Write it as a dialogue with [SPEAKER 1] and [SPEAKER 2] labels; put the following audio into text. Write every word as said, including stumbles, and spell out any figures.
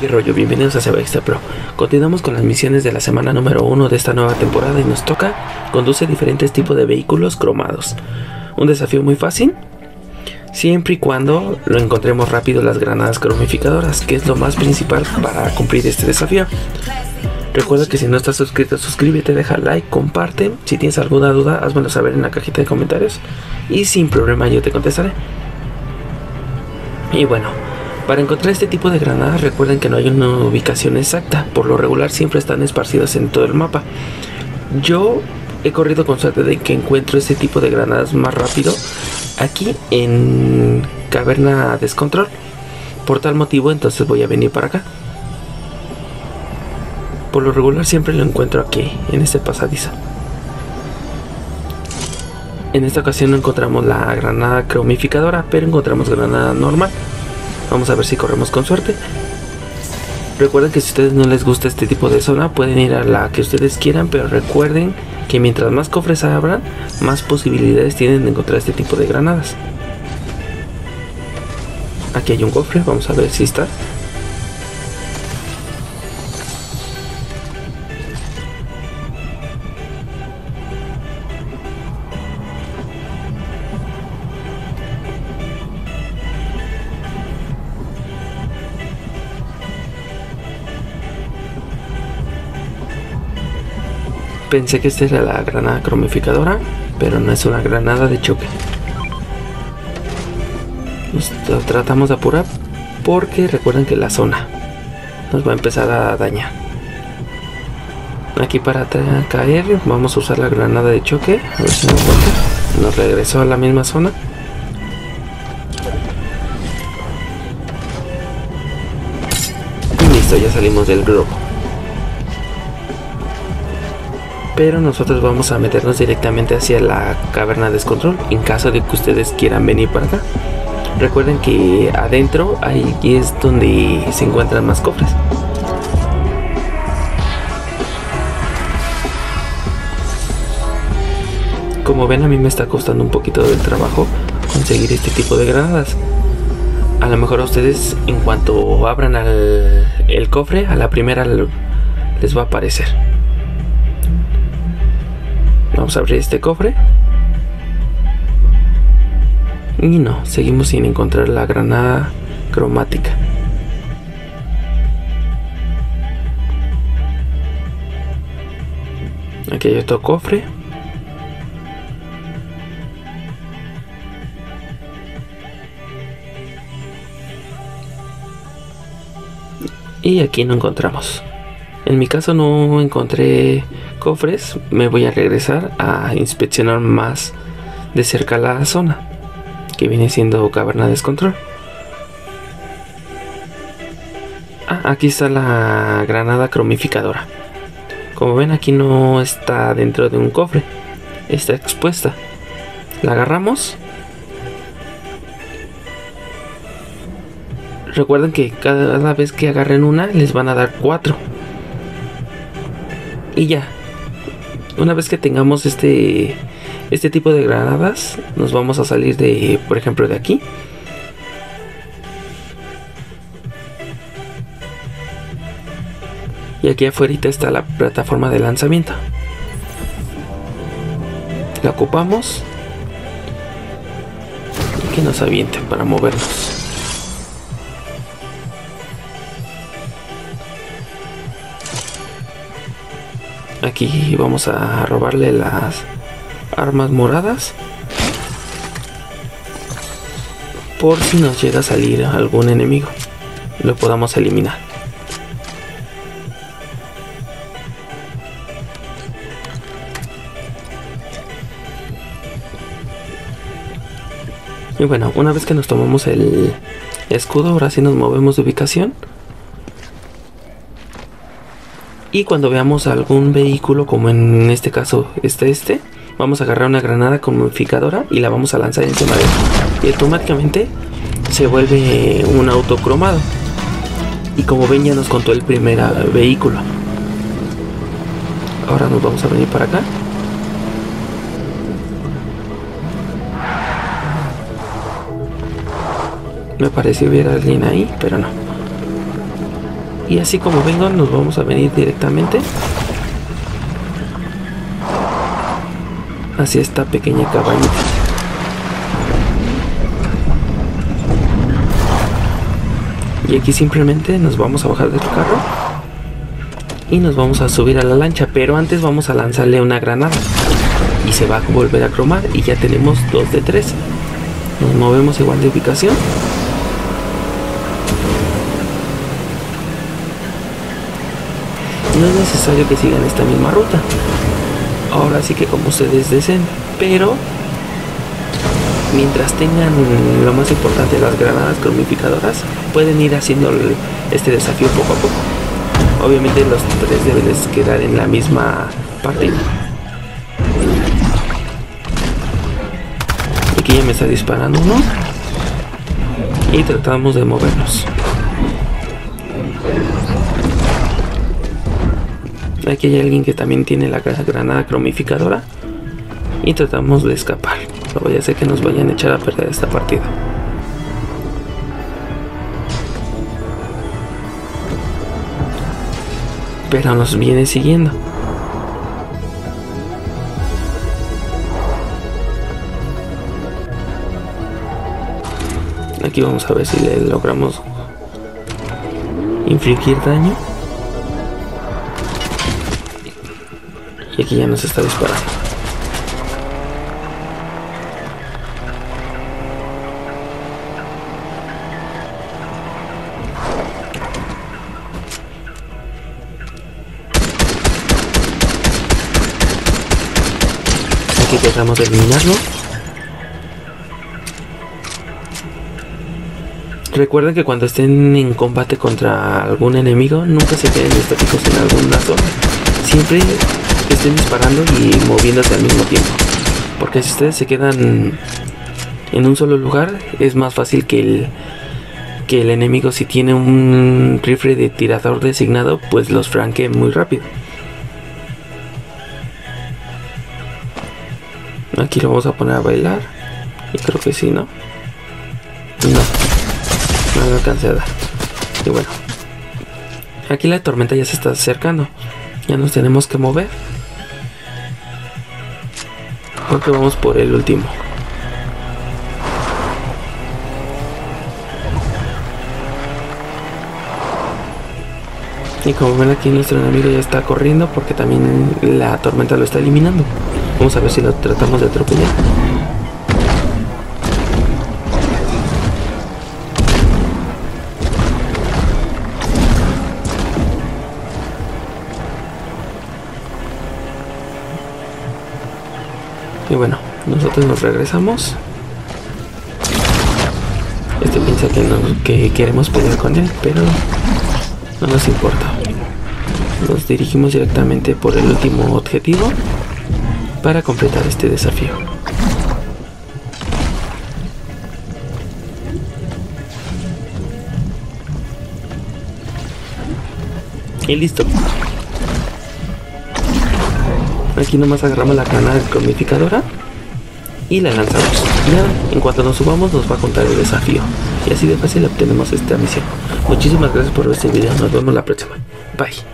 [SPEAKER 1] ¿Qué rollo? Bienvenidos a Seba Extra Pro. Continuamos con las misiones de la semana número uno de esta nueva temporada y nos toca conduce diferentes tipos de vehículos cromados. Un desafío muy fácil, siempre y cuando lo encontremos rápido las granadas cromificadoras, que es lo más principal para cumplir este desafío. Recuerda que si no estás suscrito, suscríbete, deja like, comparte. Si tienes alguna duda, házmelo saber en la cajita de comentarios y sin problema yo te contestaré. Y bueno, para encontrar este tipo de granadas recuerden que no hay una ubicación exacta, por lo regular siempre están esparcidas en todo el mapa. Yo he corrido con suerte de que encuentro este tipo de granadas más rápido aquí en Caverna Descontrol. Por tal motivo entonces voy a venir para acá. Por lo regular siempre lo encuentro aquí, en este pasadizo. En esta ocasión no encontramos la granada cromificadora, pero encontramos granada normal. Vamos a ver si corremos con suerte. Recuerden que si a ustedes no les gusta este tipo de zona, pueden ir a la que ustedes quieran, pero recuerden que mientras más cofres abran, más posibilidades tienen de encontrar este tipo de granadas. Aquí hay un cofre, vamos a ver si está. Pensé que esta era la granada cromificadora, pero no es una granada de choque. Nos tratamos de apurar porque recuerden que la zona nos va a empezar a dañar. Aquí para caer vamos a usar la granada de choque. A ver si nos toca. Nos regresó a la misma zona. Y listo, ya salimos del globo. Pero nosotros vamos a meternos directamente hacia la Caverna Descontrol en caso de que ustedes quieran venir para acá. Recuerden que adentro ahí es donde se encuentran más cofres. Como ven, a mí me está costando un poquito de trabajo conseguir este tipo de granadas. A lo mejor a ustedes, en cuanto abran al, el cofre, a la primera les va a aparecer. Vamos a abrir este cofre. Y no, seguimos sin encontrar la granada cromática. Aquí hay otro cofre. Y aquí no encontramos. En mi caso no encontré cofres, me voy a regresar a inspeccionar más de cerca la zona que viene siendo Caverna Descontrol. Ah, aquí está la granada cromificadora. Como ven, aquí no está dentro de un cofre, está expuesta. La agarramos. Recuerden que cada vez que agarren una les van a dar cuatro. Y ya, una vez que tengamos este este tipo de granadas, nos vamos a salir de, por ejemplo, de aquí. Y aquí afuera está la plataforma de lanzamiento. La ocupamos y que nos avienten para movernos. Aquí vamos a robarle las armas moradas por si nos llega a salir algún enemigo, lo podamos eliminar. Y bueno, una vez que nos tomamos el escudo, ahora sí nos movemos de ubicación. Y cuando veamos algún vehículo, como en este caso este este, vamos a agarrar una granada cromificadora y la vamos a lanzar encima de él. Y automáticamente se vuelve un auto cromado. Y como ven, ya nos contó el primer vehículo. Ahora nos vamos a venir para acá. Me pareció ver a alguien ahí, pero no. Y así como vengo, nos vamos a venir directamente hacia esta pequeña cabañita. Y aquí simplemente nos vamos a bajar del carro y nos vamos a subir a la lancha, pero antes vamos a lanzarle una granada y se va a volver a cromar y ya tenemos dos de tres. Nos movemos igual de ubicación. No es necesario que sigan esta misma ruta, ahora sí que como ustedes deseen, pero mientras tengan lo más importante, las granadas cromificadoras, pueden ir haciendo el, este desafío poco a poco. Obviamente los tres deben quedar en la misma partida. Aquí ya me está disparando uno y tratamos de movernos. Aquí hay alguien que también tiene la granada cromificadora y tratamos de escapar. No vaya a ser que nos vayan a echar a perder esta partida. Pero nos viene siguiendo. Aquí vamos a ver si le logramos infligir daño. Y aquí ya nos está disparando. Aquí tratamos de eliminarlo. Recuerden que cuando estén en combate contra algún enemigo, nunca se queden estáticos en alguna zona. Siempre estén disparando y moviéndose al mismo tiempo, porque si ustedes se quedan en un solo lugar, es más fácil que el que el enemigo, si tiene un rifle de tirador designado, pues los franquee muy rápido. Aquí lo vamos a poner a bailar y creo que sí, ¿no? No, no lo alcancé a dar. Y bueno, aquí la tormenta ya se está acercando, ya nos tenemos que mover porque vamos por el último. Y como ven, aquí nuestro enemigo ya está corriendo porque también la tormenta lo está eliminando. Vamos a ver si lo tratamos de atropellar. Y bueno, nosotros nos regresamos. Este piensa que, no, que queremos pelear con él, pero no nos importa. Nos dirigimos directamente por el último objetivo para completar este desafío. Y listo. Aquí nomás agarramos la granada cromificadora y la lanzamos. Ya en cuanto nos subamos nos va a contar el desafío. Y así de fácil obtenemos esta misión. Muchísimas gracias por ver este video. Nos vemos la próxima. Bye.